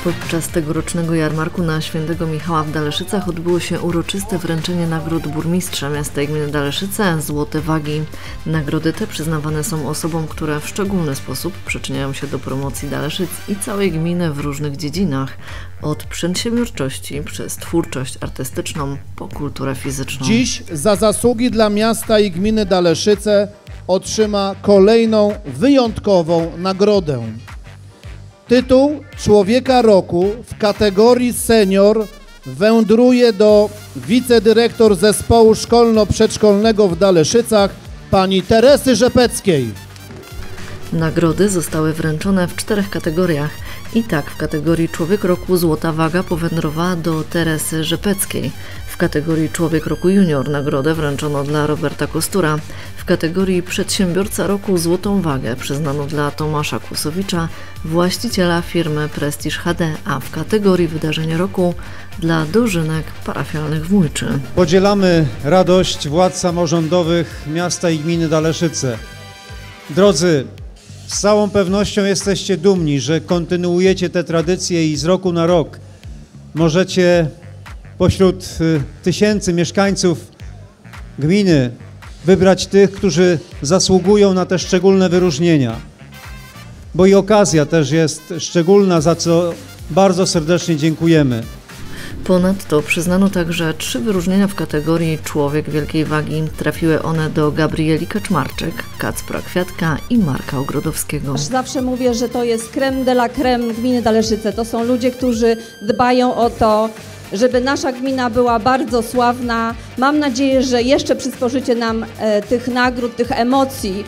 Podczas tegorocznego jarmarku na Świętego Michała w Daleszycach odbyło się uroczyste wręczenie nagród burmistrza miasta i gminy Daleszyce Złote Wagi. Nagrody te przyznawane są osobom, które w szczególny sposób przyczyniają się do promocji Daleszyc i całej gminy w różnych dziedzinach, od przedsiębiorczości przez twórczość artystyczną po kulturę fizyczną. Dziś za zasługi dla miasta i gminy Daleszyce otrzyma kolejną wyjątkową nagrodę. Tytuł Człowieka Roku w kategorii senior wędruje do wicedyrektor zespołu szkolno-przedszkolnego w Daleszycach pani Teresy Rzepeckiej. Nagrody zostały wręczone w 4 kategoriach. I tak w kategorii Człowiek Roku Złota Waga powędrowała do Teresy Rzepeckiej. W kategorii Człowiek Roku Junior nagrodę wręczono dla Roberta Kostura. W kategorii Przedsiębiorca Roku Złotą Wagę przyznano dla Tomasza Kłusowicza, właściciela firmy Prestige HD, a w kategorii Wydarzenie Roku dla dożynek parafialnych w Mójczy. Podzielamy radość władz samorządowych miasta i gminy Daleszyce. Drodzy, z całą pewnością jesteście dumni, że kontynuujecie te tradycje i z roku na rok możecie pośród tysięcy mieszkańców gminy wybrać tych, którzy zasługują na te szczególne wyróżnienia. Bo i okazja też jest szczególna, za co bardzo serdecznie dziękujemy. Ponadto przyznano także 3 wyróżnienia w kategorii Człowiek Wielkiej Wagi. Trafiły one do Gabrieli Kaczmarczyk, Kacpra Kwiatka i Marka Ogrodowskiego. Zawsze mówię, że to jest crème de la crème gminy Daleszyce. To są ludzie, którzy dbają o to, żeby nasza gmina była bardzo sławna. Mam nadzieję, że jeszcze przysporzycie nam tych nagród, tych emocji.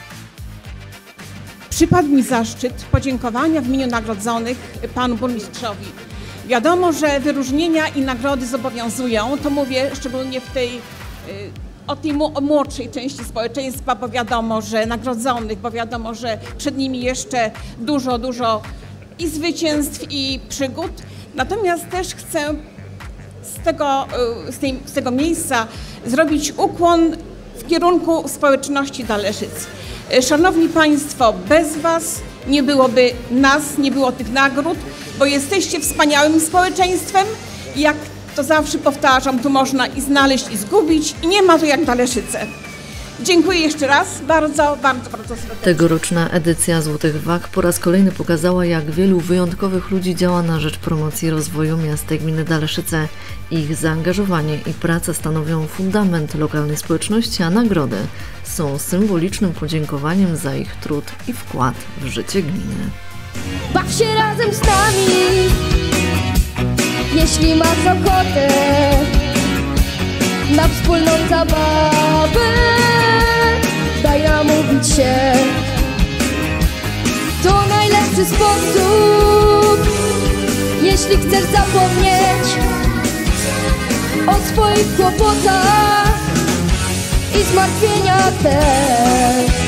Przypadł mi zaszczyt podziękowania w imieniu nagrodzonych panu burmistrzowi. Wiadomo, że wyróżnienia i nagrody zobowiązują, to mówię szczególnie o tej młodszej części społeczeństwa, bo wiadomo, że nagrodzonych, bo wiadomo, że przed nimi jeszcze dużo i zwycięstw, i przygód. Natomiast też chcę z tego miejsca zrobić ukłon w kierunku społeczności Daleszyc. Szanowni Państwo, bez Was nie byłoby nas, nie było tych nagród, bo jesteście wspaniałym społeczeństwem. Jak to zawsze powtarzam, tu można i znaleźć, i zgubić, i nie ma to jak Daleszyce. Dziękuję jeszcze raz, bardzo serdecznie. Tegoroczna edycja Złotych Wag po raz kolejny pokazała, jak wielu wyjątkowych ludzi działa na rzecz promocji rozwoju miasta i gminy Daleszyce. Ich zaangażowanie i praca stanowią fundament lokalnej społeczności, a nagrody są symbolicznym podziękowaniem za ich trud i wkład w życie gminy. Baw się razem z nami, jeśli masz ochotę na wspólną zabawę, daj namówić się. To najlepszy sposób, jeśli chcesz zapomnieć o swoich kłopotach i zmartwieniach też.